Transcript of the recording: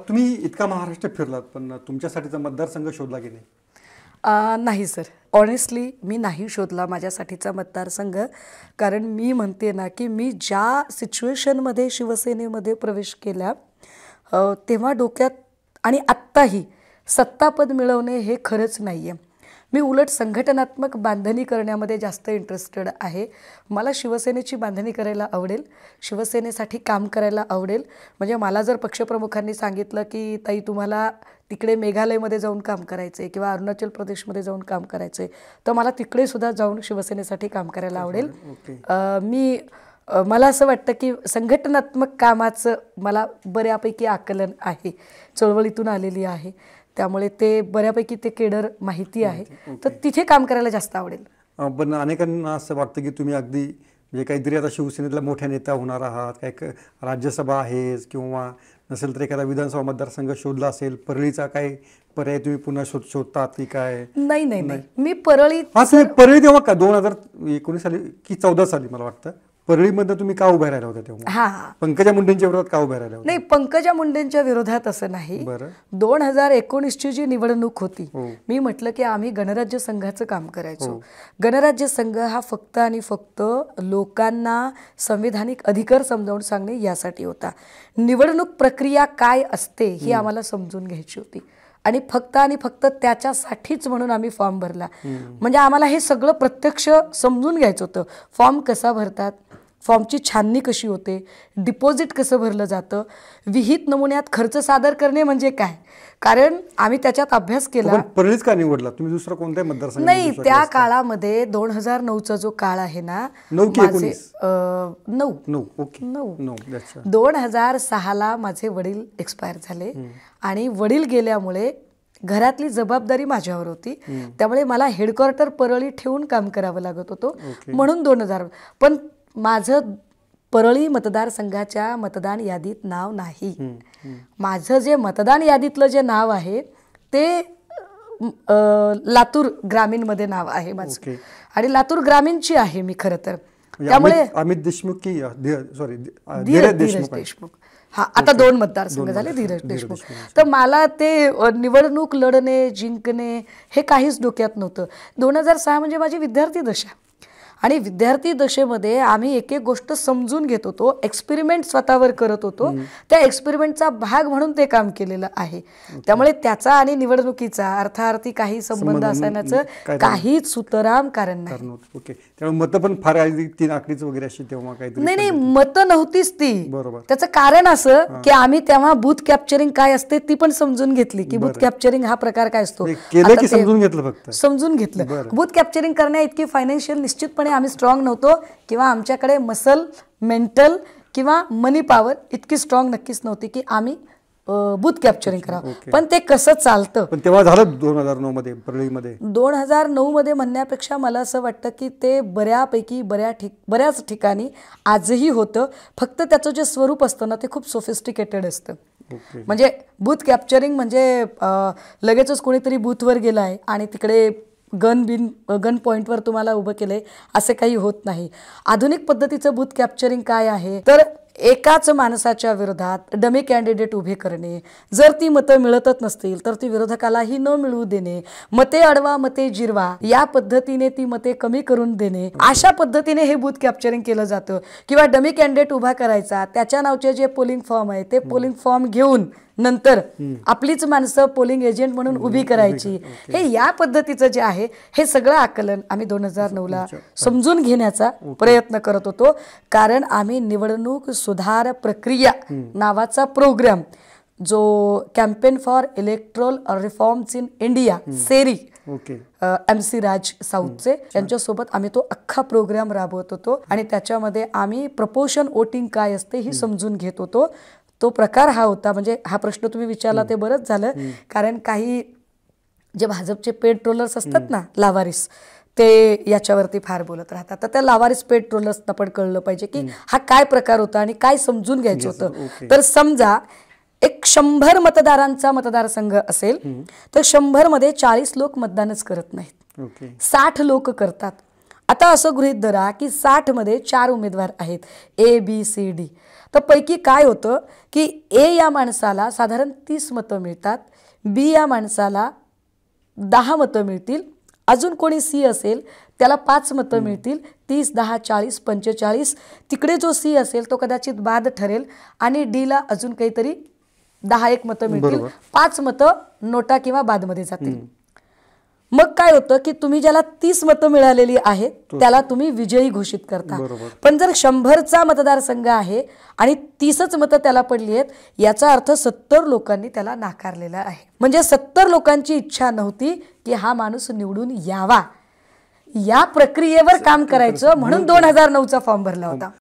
तुम्ही इतका महाराष्ट्र फिरलात पण तुमच्यासाठीचा मतदारसंघ शोधला की नाही? नाही सर, ऑनेस्टली मी नाही शोधला माझ्यासाठीचा मतदारसंघ. कारण मी म्हणते ना की मी ज्या सिच्युएशनमध्ये शिवसेनेमध्ये प्रवेश केला तेव्हा डोक्यात आणि आत्ताही सत्तापद मिळवणे हे खरंच नाही आहे. मी उलट संघटनात्मक बांधणी करण्यामध्ये जास्त इंटरेस्टेड आहे. मला शिवसेनेची बांधणी करायला आवडेल, शिवसेनेसाठी काम करायला आवडेल. म्हणजे मला जर पक्षप्रमुखांनी सांगितलं की ताई तुम्हाला तिकडे मेघालयमध्ये जाऊन काम करायचं आहे किंवा अरुणाचल प्रदेशमध्ये जाऊन काम करायचं आहे, तर मला तिकडे सुद्धा जाऊन शिवसेनेसाठी काम करायला आवडेल. मला असं वाटतं की संघटनात्मक कामाचं मला बऱ्यापैकी आकलन आहे, चळवळीतून आलेली आहे, त्यामुळे ते बऱ्यापैकी ते केडर माहिती आहे. तर तिथे काम करायला जास्त आवडेल. पण अनेकांना असं वाटतं की तुम्ही अगदी म्हणजे काहीतरी आता शिवसेनेतला मोठ्या नेता होणार आहात, काय राज्यसभा आहे किंवा नसेल तर एखादा विधानसभा मतदारसंघ शोधला असेल, परळीचा काय पर्याय तुम्ही पुन्हा शोधतात की काय? नाही नाही नाही, मी परळी परळी तेव्हा का 2019 साली की 14 साली मला वाटतं परळीमध्ये तुम्ही का उभे राहिला होता तेव्हा? पंकजा मुंडेंच्या विरोधात का उभे राहिला होता? नाही, पंकजा मुंडेंच्या विरोधात असं नाही. 2019ची जी निवडणूक होती, मी म्हटलं की आम्ही गणराज्य संघाचं काम करायचो. गणराज्य संघ हा फक्त आणि फक्त लोकांना संविधानिक अधिकार समजावून सांगणे यासाठी होता. निवडणूक प्रक्रिया काय असते ही आम्हाला समजून घ्यायची होती आणि फक्त त्याच्यासाठीच म्हणून आम्ही फॉर्म भरला. म्हणजे आम्हाला हे सगळं प्रत्यक्ष समजून घ्यायचं होतं. फॉर्म कसा भरतात, फॉर्मची छाननी कशी होते, डिपॉझिट कसं भरलं जातं, विहित नमुन्यात खर्च सादर करणे म्हणजे काय, कारण आम्ही त्याच्यात अभ्यास केला. परळीच का निवडला तुम्ही? दुसरा कोणत्या मतदारसंघ? नाही, त्या काळामध्ये 2009चा जो काळ आहे ना, 2006ला माझे वडील एक्सपायर झाले आणि वडील गेल्यामुळे घरातली जबाबदारी माझ्यावर होती. त्यामुळे मला हेडक्वार्टर परळी ठेवून काम करावं लागत होतं. म्हणून 2000. पण माझं परळी मतदारसंघाच्या मतदान यादीत नाव नाही. माझं जे मतदान यादीतलं जे नाव आहे ते लातूर ग्रामीणमध्ये नाव आहे माझं आणि लातूर ग्रामीणची आहे मी खरं तर. त्यामुळे अमित देशमुख की सॉरी धीरज देशमुख, हा आता 2 मतदारसंघ झाले धीरज देशमुख. तर मला ते निवडणूक लढणे जिंकणे हे काहीच डोक्यात नव्हतं. 2006 म्हणजे माझी विद्यार्थी दशा आणि विद्यार्थी दशेमध्ये आम्ही एक एक गोष्ट समजून घेत होतो, एक्सपेरिमेंट स्वतःवर करत होतो. त्या एक्सपेरिमेंटचा भाग म्हणून ते काम केलेलं आहे. त्यामुळे त्याचा आणि निवडणुकीचा अर्थार्थी काही संबंध असण्याचं काहीच सुतराम कारण नाही. त्यामुळे मतं पण फार 3 आकडीच वगैरे अशी तेव्हा काही नाही, मतं नव्हतीच ती. बरोबर. त्याचं कारण असं की आम्ही तेव्हा बूथ कॅप्चरिंग काय असते ती पण समजून घेतली की बूथ कॅप्चरिंग हा प्रकार काय असतो समजून घेतलं. फक्त समजून घेतलं. बूथ कॅप्चरिंग करण्या इतकी फायनान्शियल निश्चितपणे आम्ही स्ट्रॉंग नव्हतो किंवा आमच्याकडे मसल, मेंटल किंवा मनी पॉवर इतकी स्ट्रॉंग नक्कीच नव्हती की आम्ही बूथ कॅप्चरिंग करावं. पण ते कसं चालतं पण तेव्हा झालं 2009 मध्ये परळीमध्ये. 2009 मध्ये म्हणण्यापेक्षा मला असं वाटतं की ते बऱ्यापैकी बऱ्याच ठिकाणी आजही होतं. फक्त त्याचं जे स्वरूप असतं ना ते खूप सोफिस्टिकेटेड असतं. म्हणजे बूथ कॅप्चरिंग म्हणजे लगेचच कोणीतरी बूथवर गेलं आहे आणि तिकडे गन पॉईंटवर तुम्हाला उभं केलंय असे काही होत नाही. आधुनिक पद्धतीचं बूथ कॅप्चरिंग काय आहे तर एकाच माणसाच्या विरोधात डमी कॅन्डिडेट उभे करणे, जर ती मतं मिळतच नसतील तर ती विरोधकालाही न मिळवू देणे, मते अडवा मते जिरवा या पद्धतीने ती मते कमी करून देणे, अशा पद्धतीने हे बूथ कॅप्चरिंग केलं जातं. किंवा डमी कॅन्डिडेट उभा करायचा, त्याच्या नावचे जे पोलिंग फॉर्म आहे ते पोलिंग फॉर्म घेऊन नंतर आपलीच माणसं पोलिंग एजंट म्हणून उभी करायची. हे या पद्धतीचं जे आहे हे सगळं आकलन आम्ही 2009ला समजून घेण्याचा प्रयत्न करत होतो. कारण आम्ही निवडणूक सुधार प्रक्रिया नावाचा प्रोग्राम जो campaign for electoral reforms in India सेरी MC राज साऊथचे यांच्यासोबत आम्ही तो अख्खा प्रोग्राम राबवत होतो आणि त्याच्यामध्ये आम्ही प्रपोर्शन वोटिंग काय असते ही समजून घेत होतो. तो प्रकार हा होता. म्हणजे हा प्रश्न तुम्ही विचारला ते बरंच झालं. कारण काही जे भाजपचे पेड ट्रोलर्स असतात ना, लावारिस, ते याच्यावरती फार बोलत राहतात. तर त्या लावारिस पेड ट्रोलर्सना पण कळलं पाहिजे की हा काय प्रकार होता आणि काय समजून घ्यायचं होतं. तर समजा एक 100 मतदारांचा मतदारसंघ असेल तर 100 मध्ये 40 लोक मतदानच करत नाहीत, 60 लोक करतात आता असं गृहीत धरा की 60 मध्ये 4 उमेदवार आहेत, ABCD. तर पैकी काय होतं की A या माणसाला साधारण 30 मतं मिळतात, B या माणसाला 10 मतं मिळतील, अजून कोणी C असेल त्याला 5 मतं मिळतील, 30, 10, 40, 45. तिकडे जो C असेल तो कदाचित बाद ठरेल आणि Dला अजून काहीतरी 10-1 मतं मिळतील, 5 मतं नोटा किंवा बादमध्ये जातील. मग काय होतं की तुम्ही ज्याला 30 मतं मिळालेली आहेत त्याला तुम्ही विजयी घोषित करता. पण जर 100चा मतदारसंघ आहे आणि 30च मतं त्याला पडली आहेत, याचा अर्थ 70 लोकांनी त्याला नाकारलेला आहे. म्हणजे 70 लोकांची इच्छा नव्हती की हा माणूस निवडून यावा. या प्रक्रियेवर काम करायचं म्हणून 2009चा फॉर्म भरला होता.